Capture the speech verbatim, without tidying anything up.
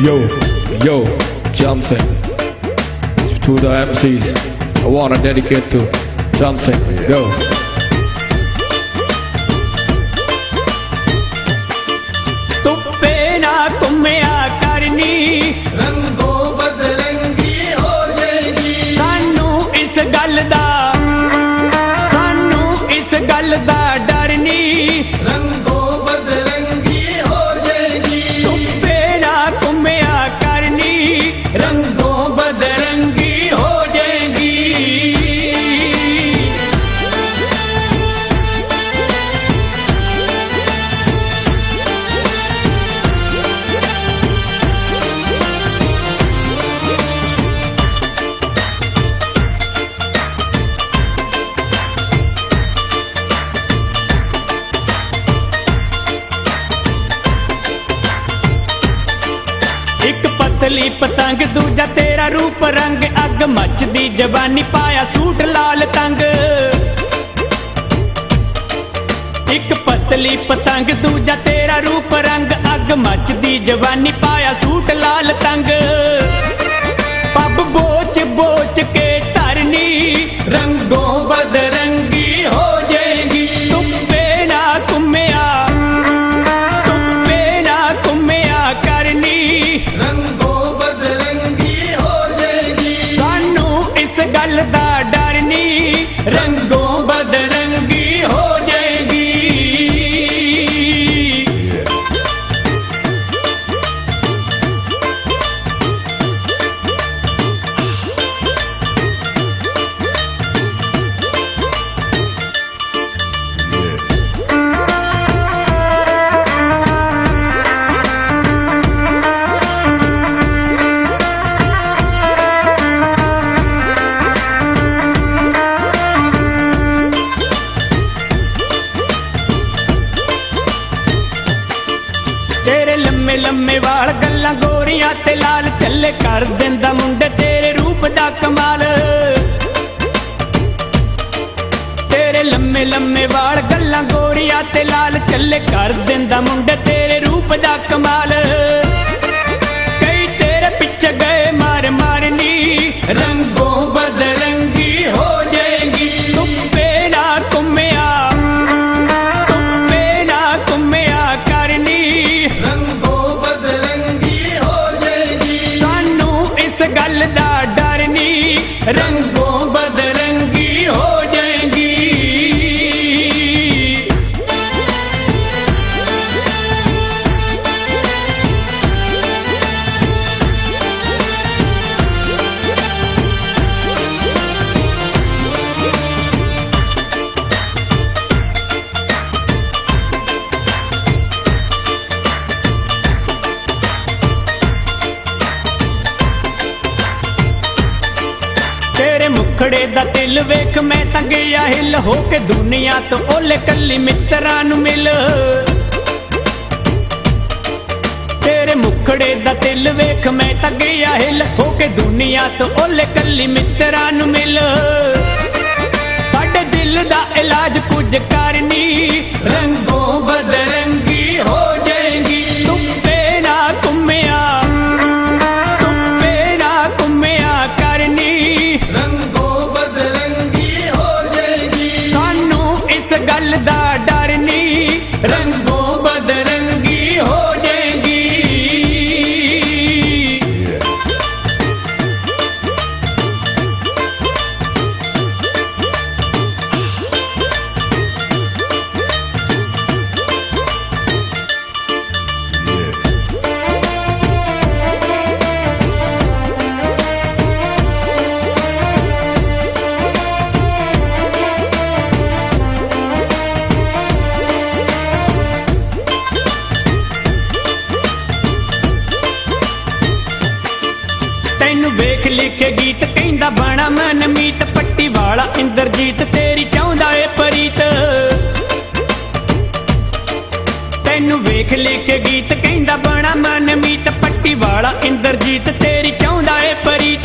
Yo, yo, Johnson. To the M Cs, I wanna dedicate to Johnson. Go. Tuppe ना घुम्या करनी, रंगों बदरंगी हो जाएगी। सानू इस गल दा, सानू इस गल दा डर नी। रंगों बदरंगी हो जाएगी। तुप्पे ना घुम्या करनी, रंगों बदरंगी हो जाएगी। एक पतली पतंग दूजा तेरा रूप रंग, अग मचदी जवानी पाया सूट लाल तंग। एक पतली पतंग दूजा तेरा रूप रंग, अग मचदी जवानी पाया सूट लाल तंग। पब बोच बोच के तरनी, रंगों बदरंगी हो जाएगी। तुप्पे ना घुम्या, तुप्पे ना घुम्या करनी। रंगों बदरंगी हो जाएगी। सानू इस गल दा डर नी, रंगों बदरंगी हो जाएगी। तेरे लम्मे लम्मे वाल गल्लां गोरियां ते लाल, चले कर दिंदा मुंडे तेरे रूप दा कमाल। तेरे लम्मे लम्मे वाल गल्लां गोरियां ते लाल, चले कर दिंदा मुंडे तेरे रूप दा कमाल। कई तेरे पिछे गए मार मारनी, रंगों बदरंगी हो जाएगी। तुप्पे ना घुम्या, तुप्पे ना घुम्या करनी। रंगों बदरंगी हो जाएगी। सानू इस गल दा डर नी, रंगों बदरंगी हो जाएगी। तेरे मुखड़े दा दिल वेख मैं तां गया हिल, हो के दुनिया तो ओले कल्ली मित्रां नू मिल। तेरे मुखड़े दा दिल वेख मैं तां गया हिल, हो के दुनिया तो ओले कल्ली मित्रां नू मिल। साडे दिल दा इलाज कुछ करनी, रंगों बदरंगी हो जाएगी। तुप्पे ना घुम्या, तुप्पे ना घुम्या करनी। रंगों बदरंगी हो जाएगी। सानू इस गल दा डर नी, रंगों बदरंगी हो जाएगी। तैनू वेख लिखे गीत कहंदा बना मन मीत, पट्टी वाला इंद्रजीत तेरी चाहुंदा ए परीत। तैनू वेख लिखे गीत कहंदा बना मन मीत, पट्टी वाला इंद्रजीत तेरी चाहुंदा ए परीत।